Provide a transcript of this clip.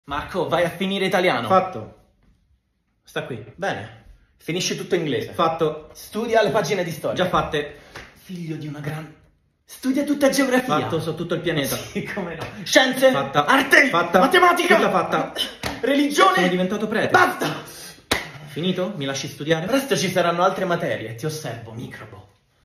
Marco, vai a finire italiano. Fatto. Sta qui. Bene. Finisci tutto inglese. Fatto. Studia le pagine di storia. Già fatte. Figlio di una grande... Studia tutta geografia. Fatto, so tutto il pianeta. Sì, come no. Scienze. Fatta. Arte. Fatta. Matematica. Tutta fatta. Religione. Sono diventato prete. Basta. Finito? Mi lasci studiare? Presto ci saranno altre materie. Ti osservo, microbo.